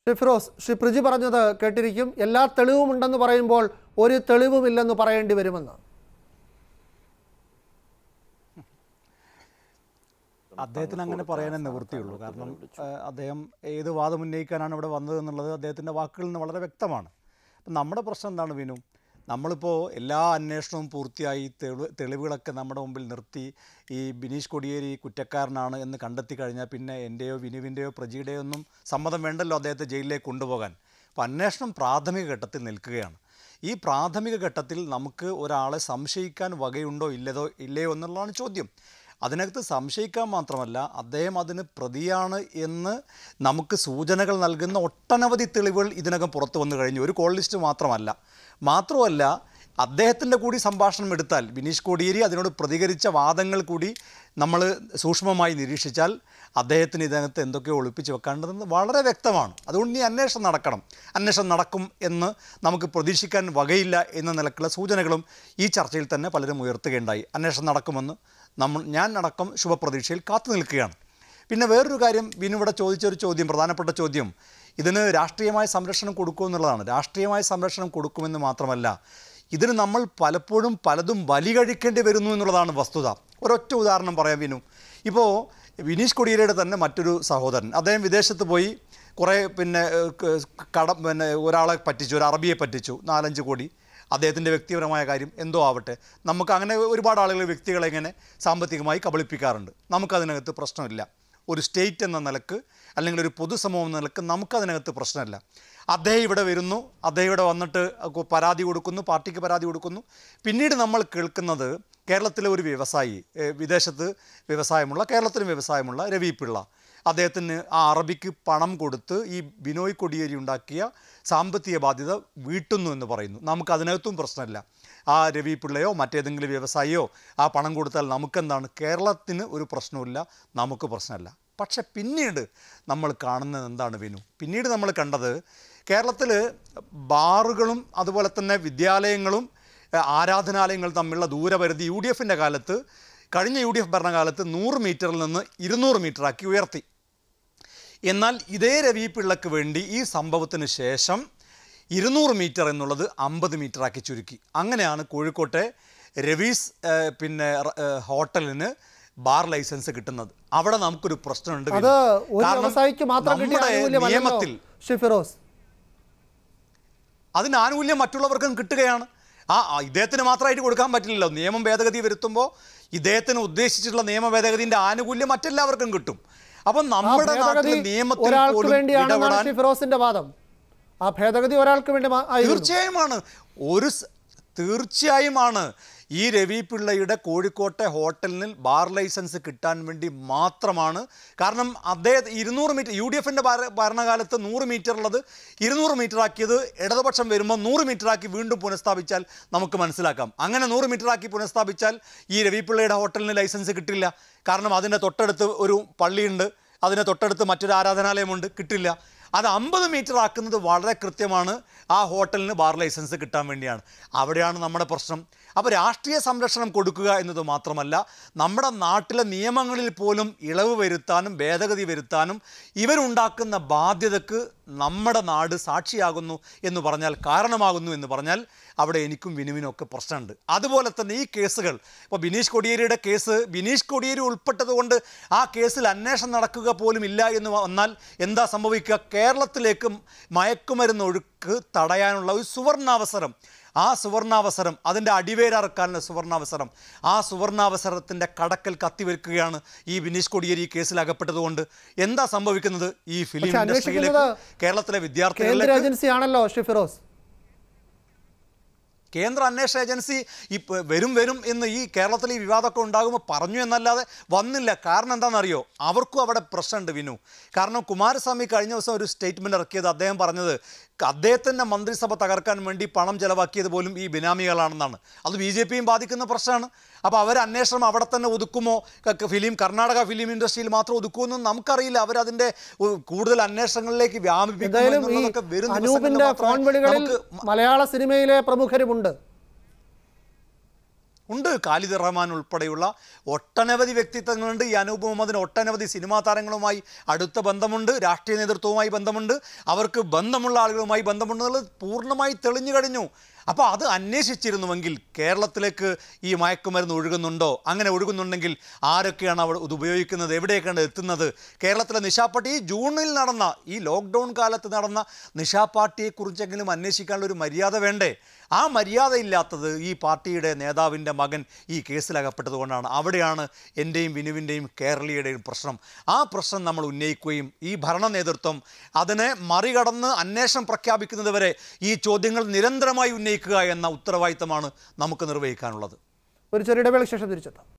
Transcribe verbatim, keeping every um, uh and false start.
ശ്രീ ഫിറോസ്, ശ്രീ പ്രിജി പറഞ്ഞത് കേട്ടിരിക്കും. എല്ലാ തെളിവും ഉണ്ടെന്ന് പറയുമ്പോൾ ഒരു തെളിവുമില്ലെന്ന് പറയേണ്ടി വരുമെന്ന്. അദ്ദേഹത്തിന് അങ്ങനെ പറയാനേ നിവൃത്തിയുള്ളൂ. കാരണം അദ്ദേഹം ഏത് വാദം ഉന്നയിക്കാനാണ് ഇവിടെ വന്നതെന്നുള്ളത് അദ്ദേഹത്തിൻ്റെ വാക്കുകളിൽ നിന്ന് വളരെ വ്യക്തമാണ്. അപ്പം നമ്മുടെ പ്രശ്നം എന്താണ് വിനു? നമ്മളിപ്പോൾ എല്ലാ അന്വേഷണവും പൂർത്തിയായി തെളിവ് തെളിവുകളൊക്കെ നമ്മുടെ മുമ്പിൽ നിർത്തി ഈ ബിനീഷ് കൊടിയേരി കുറ്റക്കാരനാണ് എന്ന് കണ്ടെത്തി കഴിഞ്ഞാൽ പിന്നെ എൻ്റെയോ വിനുവിൻ്റെയോ പ്രജിയുടെയോ ഒന്നും സമ്മതം വേണ്ടല്ലോ അദ്ദേഹത്തെ ജയിലിലേക്ക് കൊണ്ടുപോകാൻ. അപ്പോൾ അന്വേഷണം പ്രാഥമിക ഘട്ടത്തിൽ നിൽക്കുകയാണ്. ഈ പ്രാഥമിക ഘട്ടത്തിൽ നമുക്ക് ഒരാളെ സംശയിക്കാൻ വകയുണ്ടോ ഇല്ലതോ ഇല്ലയോ എന്നുള്ളതാണ് ചോദ്യം. അതിനകത്ത് സംശയിക്കാൻ മാത്രമല്ല, അദ്ദേഹം അതിന് പ്രതിയാണ് എന്ന് നമുക്ക് സൂചനകൾ നൽകുന്ന ഒട്ടനവധി തെളിവുകൾ ഇതിനകം പുറത്തു വന്നു കഴിഞ്ഞു. ഒരു കോൾ ലിസ്റ്റ് മാത്രമല്ല മാത്രമല്ല അദ്ദേഹത്തിൻ്റെ കൂടി സംഭാഷണം എടുത്താൽ, ബിനീഷ് കോടിയേരി അതിനോട് പ്രതികരിച്ച വാദങ്ങൾ കൂടി നമ്മൾ സൂക്ഷ്മമായി നിരീക്ഷിച്ചാൽ അദ്ദേഹത്തിന് ഇതിനകത്ത് എന്തൊക്കെയോ ഒളിപ്പിച്ച് വെക്കേണ്ടതെന്ന് വളരെ വ്യക്തമാണ്. അതുകൊണ്ട് ഈ അന്വേഷണം നടക്കണം. അന്വേഷണം നടക്കും എന്ന് നമുക്ക് പ്രതീക്ഷിക്കാൻ വകയില്ല എന്ന നിലക്കുള്ള സൂചനകളും ഈ ചർച്ചയിൽ തന്നെ പലരും ഉയർത്തുകയുണ്ടായി. അന്വേഷണം നടക്കുമെന്ന് നമ്മൾ ഞാൻ അടക്കം ശുഭപ്രതീക്ഷയിൽ കാത്തു നിൽക്കുകയാണ്. പിന്നെ വേറൊരു കാര്യം, ബിനു ഇവിടെ ചോദിച്ചൊരു ചോദ്യം, പ്രധാനപ്പെട്ട ചോദ്യം, ഇതിന് രാഷ്ട്രീയമായ സംരക്ഷണം കൊടുക്കുമെന്നുള്ളതാണ്. രാഷ്ട്രീയമായ സംരക്ഷണം കൊടുക്കുമെന്ന് മാത്രമല്ല, ഇതിന് നമ്മൾ പലപ്പോഴും പലതും ബലി കഴിക്കേണ്ടി വരുന്നു എന്നുള്ളതാണ് വസ്തുത. ഒരൊറ്റ ഉദാഹരണം പറയാം വിനു. ഇപ്പോൾ ബിനീഷ് കൊടിയേരിയുടെ തന്നെ മറ്റൊരു സഹോദരൻ, അദ്ദേഹം വിദേശത്ത് പോയി കുറേ പിന്നെ കട പിന്നെ ഒരാളെ പറ്റിച്ചു, ഒരു അറബിയെ പറ്റിച്ചു, നാലഞ്ച് കോടി. അദ്ദേഹത്തിൻ്റെ വ്യക്തിപരമായ കാര്യം എന്തോ ആവട്ടെ. നമുക്ക് അങ്ങനെ ഒരുപാട് ആളുകൾ വ്യക്തികളെ ഇങ്ങനെ സാമ്പത്തികമായി കബളിപ്പിക്കാറുണ്ട്. നമുക്കതിനകത്ത് പ്രശ്നമില്ല. ഒരു സ്റ്റേറ്റ് എന്ന നിലക്ക് അല്ലെങ്കിൽ ഒരു പൊതുസമൂഹം എന്ന നിലക്ക് നമുക്കതിനകത്ത് പ്രശ്നമില്ല. അദ്ദേഹം ഇവിടെ വരുന്നു, അദ്ദേഹം ഇവിടെ വന്നിട്ട് പരാതി കൊടുക്കുന്നു, പാർട്ടിക്ക് പരാതി കൊടുക്കുന്നു. പിന്നീട് നമ്മൾ കേൾക്കുന്നത് കേരളത്തിലെ ഒരു വ്യവസായി, വിദേശത്ത് വ്യവസായമുള്ള കേരളത്തിലും വ്യവസായമുള്ള രവി പിള്ള, അദ്ദേഹത്തിന് ആ അറബിക്ക് പണം കൊടുത്ത് ഈ ബിനോയ് കൊടിയേരി ഉണ്ടാക്കിയ സാമ്പത്തിക ബാധ്യത വീട്ടുന്നു എന്ന് പറയുന്നു. നമുക്കതിനകത്തും പ്രശ്നമില്ല. ആ രവി പിള്ളയോ മറ്റേതെങ്കിലും വ്യവസായിയോ ആ പണം കൊടുത്താൽ നമുക്കെന്താണ്? കേരളത്തിന് ഒരു പ്രശ്നമില്ല, നമുക്ക് പ്രശ്നമില്ല. പക്ഷെ പിന്നീട് നമ്മൾ കാണുന്നത് എന്താണ് വിനു? പിന്നീട് നമ്മൾ കണ്ടത് കേരളത്തിൽ ബാറുകളും അതുപോലെ തന്നെ വിദ്യാലയങ്ങളും ആരാധനാലയങ്ങളും തമ്മിലുള്ള ദൂരപരിധി യു ഡി എഫിൻ്റെ കാലത്ത്, കഴിഞ്ഞ യു ഡി എഫ് ഭരണകാലത്ത് നൂറ് മീറ്ററിൽ നിന്ന് ഇരുന്നൂറ് മീറ്ററാക്കി ഉയർത്തി. എന്നാൽ ഇതേ രവി പിള്ളക്ക് വേണ്ടി ഈ സംഭവത്തിന് ശേഷം ഇരുന്നൂറ് മീറ്റർ എന്നുള്ളത് അമ്പത് മീറ്ററാക്കി ചുരുക്കി. അങ്ങനെയാണ് കോഴിക്കോട്ടെ രവീസ് പിന്നെ ഹോട്ടലിന് ബാർ ലൈസൻസ് കിട്ടുന്നത്. അവിടെ നമുക്കൊരു പ്രശ്നമുണ്ട്. നിയമത്തിൽ അതിന് ആനുകൂല്യം മറ്റുള്ളവർക്കും കിട്ടുകയാണ്. ആ ഇദ്ദേഹത്തിന് മാത്രമായിട്ട് കൊടുക്കാൻ പറ്റില്ലല്ലോ. നിയമം ഭേദഗതി വരുത്തുമ്പോൾ ഇദ്ദേഹത്തിന് ഉദ്ദേശിച്ചിട്ടുള്ള നിയമ ഭേദഗതിൻ്റെ ആനുകൂല്യം മറ്റെല്ലാവർക്കും കിട്ടും. അപ്പം നമ്മുടെ നാട്ടിലെ നിയമത്തിൽ തീർച്ചയായുമാണ് ഒരു തീർച്ചയായുമാണ് ഈ രവി പിള്ളയുടെ കോഴിക്കോട്ടെ ഹോട്ടലിന് ബാർ ലൈസൻസ് കിട്ടാൻ വേണ്ടി മാത്രമാണ്. കാരണം അദ്ദേഹം ഇരുന്നൂറ് മീറ്റർ യു ഡി എഫിൻ്റെ ഭരണകാലത്ത് നൂറ് മീറ്റർ ഉള്ളത് ഇരുന്നൂറ് മീറ്റർ ആക്കിയത് ഇടതുപക്ഷം വരുമ്പോൾ നൂറ് മീറ്ററാക്കി വീണ്ടും പുനഃസ്ഥാപിച്ചാൽ നമുക്ക് മനസ്സിലാക്കാം. അങ്ങനെ നൂറ് മീറ്ററാക്കി പുനഃസ്ഥാപിച്ചാൽ ഈ രവി പിള്ളയുടെ ഹോട്ടലിന് ലൈസൻസ് കിട്ടില്ല. കാരണം അതിൻ്റെ തൊട്ടടുത്ത് ഒരു പള്ളിയുണ്ട്, അതിന് തൊട്ടടുത്ത് മറ്റൊരു ആരാധനാലയമുണ്ട്, കിട്ടില്ല. അത് അമ്പത് മീറ്റർ ആക്കുന്നത് വളരെ കൃത്യമാണ് ആ ഹോട്ടലിന് ബാർ ലൈസൻസ് കിട്ടാൻ വേണ്ടിയാണ്. അവിടെയാണ് നമ്മുടെ പ്രശ്നം. അപ്പോൾ രാഷ്ട്രീയ സംരക്ഷണം കൊടുക്കുക എന്നത് മാത്രമല്ല, നമ്മുടെ നാട്ടിലെ നിയമങ്ങളിൽ പോലും ഇളവ് വരുത്താനും ഭേദഗതി വരുത്താനും ഇവരുണ്ടാക്കുന്ന ബാധ്യതക്ക് നമ്മുടെ നാട് സാക്ഷിയാകുന്നു എന്ന് പറഞ്ഞാൽ, കാരണമാകുന്നു എന്ന് പറഞ്ഞാൽ അവിടെ എനിക്കും വിനുവിനും ഒക്കെ പ്രശ്നമുണ്ട്. അതുപോലെ തന്നെ ഈ കേസുകൾ, ഇപ്പോൾ ബിനീഷ് കൊടിയേരിയുടെ കേസ്, ബിനീഷ് കൊടിയേരി ഉൾപ്പെട്ടത് കൊണ്ട് ആ കേസിൽ അന്വേഷണം നടക്കുക പോലും ഇല്ല എന്ന് വന്നാൽ എന്താ സംഭവിക്കുക? കേരളത്തിലേക്ക് മയക്കുമരുന്ന് ഒഴുക്ക് തടയാനുള്ള ഒരു സുവർണാവസരം, ആ സുവർണാവസരം, അതിൻ്റെ അടിവേരറക്കാനുള്ള സുവർണാവസരം, ആ സുവർണാവസരത്തിൻ്റെ കടക്കൽ കത്തിവെക്കുകയാണ് ഈ ബിനീഷ് കൊടിയേരി ഈ കേസിൽ അകപ്പെട്ടതുകൊണ്ട്. എന്താ സംഭവിക്കുന്നത്? ഈ ഫിലിം ഇൻഡസ്ട്രിയിലേക്ക്, കേരളത്തിലെ വിദ്യാർത്ഥികളിലേക്ക് ഏജൻസിയാണല്ലോ ശ്രീ ഫിറോസ്. കേന്ദ്ര അന്വേഷണ ഏജൻസി ഇപ്പോൾ വരും വരും എന്ന് ഈ കേരളത്തിൽ ഈ വിവാദമൊക്കെ ഉണ്ടാകുമ്പോൾ പറഞ്ഞു എന്നല്ലാതെ വന്നില്ല. കാരണം എന്താണെന്നറിയോ? അവർക്കും അവിടെ പ്രശ്നമുണ്ട് വിനു. കാരണം കുമാരസ്വാമി കഴിഞ്ഞ ദിവസം ഒരു സ്റ്റേറ്റ്മെൻറ്റ് ഇറക്കിയത്, അദ്ദേഹം പറഞ്ഞത് അദ്ദേഹത്തിൻ്റെ മന്ത്രിസഭ തകർക്കാൻ വേണ്ടി പണം ചെലവാക്കിയത് പോലും ഈ ബിനാമികളാണെന്നാണ്. അത് ബി ജെ പിയും ബാധിക്കുന്ന പ്രശ്നമാണ്. അപ്പോൾ അവർ അന്വേഷണം അവിടെ തന്നെ ഒതുക്കുമോ? ഫിലിം കർണാടക ഫിലിം ഇൻഡസ്ട്രിയിൽ മാത്രം ഒതുക്കുമെന്നും നമുക്കറിയില്ല. അവരതിൻ്റെ കൂടുതൽ അന്വേഷണങ്ങളിലേക്ക് വ്യാപിപ്പിക്കുന്നതൊക്കെ വരുന്ന മലയാള സിനിമയിലെ പ്രമുഖരുമുണ്ട്. ഉണ്ട്. ഖാലിദ് റഹ്മാൻ ഉൾപ്പെടെയുള്ള ഒട്ടനവധി വ്യക്തിത്വങ്ങളുണ്ട്. ഈ അനൂപ് മുഹമ്മദിന് ഒട്ടനവധി സിനിമാ താരങ്ങളുമായി അടുത്ത ബന്ധമുണ്ട്, രാഷ്ട്രീയ നേതൃത്വവുമായി ബന്ധമുണ്ട്, അവർക്ക് ബന്ധമുള്ള ആളുകളുമായി ബന്ധമുണ്ടെന്നുള്ളത് പൂർണ്ണമായി തെളിഞ്ഞു കഴിഞ്ഞു. അപ്പോൾ അത് അന്വേഷിച്ചിരുന്നുവെങ്കിൽ കേരളത്തിലേക്ക് ഈ മയക്കുമരുന്ന് ഒഴുകുന്നുണ്ടോ, അങ്ങനെ ഒഴുകുന്നുണ്ടെങ്കിൽ ആരൊക്കെയാണ് അവിടെ ഇത് ഉപയോഗിക്കുന്നത്, എവിടെയൊക്കെയാണ് എത്തുന്നത്? കേരളത്തിലെ നിശാപാർട്ടി ഈ ജൂണിൽ നടന്ന ഈ ലോക്ക്ഡൗൺ കാലത്ത് നടന്ന നിശാപാർട്ടിയെക്കുറിച്ചെങ്കിലും അന്വേഷിക്കാനുള്ളൊരു മര്യാദ വേണ്ടേ? ആ മര്യാദ ഇല്ലാത്തത് ഈ പാർട്ടിയുടെ നേതാവിൻ്റെ മകൻ ഈ കേസിലകപ്പെട്ടതുകൊണ്ടാണ്. അവിടെയാണ് എൻ്റെയും വിനുവിൻ്റെയും കേരളീയുടെയും പ്രശ്നം. ആ പ്രശ്നം നമ്മൾ ഉന്നയിക്കുകയും ഈ ഭരണ നേതൃത്വം അതിനെ മറികടന്ന് അന്വേഷണം പ്രഖ്യാപിക്കുന്നതുവരെ ഈ ചോദ്യങ്ങൾ നിരന്തരമായി ഉന്നയിക്കുക എന്ന ഉത്തരവാദിത്തമാണ് നമുക്ക് നിർവഹിക്കാനുള്ളത്. ഒരു ചെറിയ ഇടവേളയ്ക്ക് ശേഷം തിരിച്ചെത്താം.